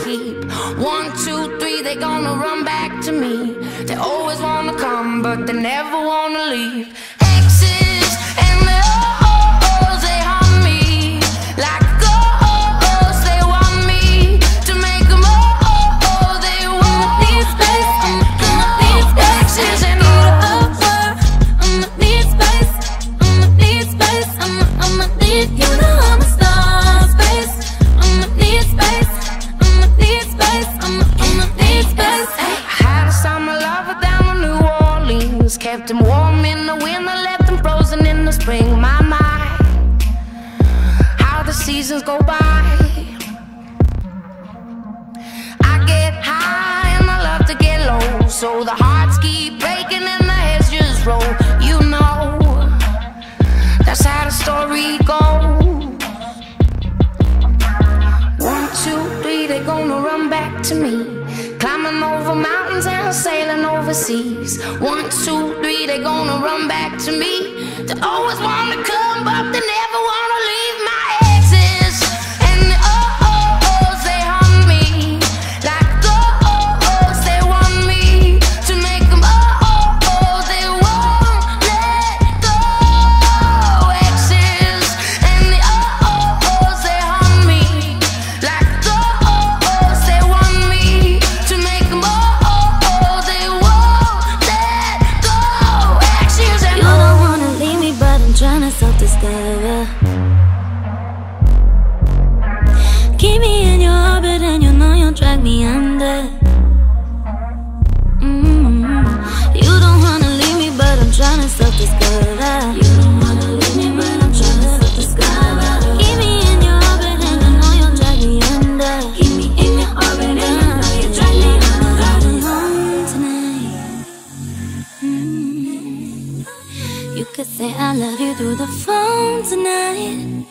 keep. 1, 2, 3, they gonna run back to me. They always wanna come, but they never wanna leave. Exes and the oh-ohs, they haunt me like ghosts. They want me to make them oh-oh. They want need space, I'ma need exes and I'ma need space, I'ma need space, I'ma need, you know I'm a star. Space, I'ma need space, I'ma need space, I'ma need space. I had a summer lover down in New Orleans, kept him warm in the winter, left him frozen in the spring. My, how the seasons go by. I get high and I love to get low, so the hearts keep breaking and the heads just roll. You know, that's how the story goes. 1, 2, 3, they gonna run back to me. Climbing over mountains and sailing overseas. 1, 2, 3, they gonna run back to me. They always wanna come, but they never wanna leave. My exes and the oh-ohs, they haunt me like ghosts. They want me to make them oh-oh. They won't let go. Exes and the oh-ohs, they haunt me like ghosts. They want me to make them oh-oh. They won't let go. Exes and you don't wanna leave me, but I'm trying to self-discover. Keep me in your orbit and you know you'll drag me under. You don't wanna leave me, but I'm trying to self-discover. You don't wanna leave me, but I'm trying to self-discover. Keep me in your orbit and you know you'll drag me under. Keep me in your orbit and you know you'll drag me under. Riding home tonight. You could say I love you through the phone tonight.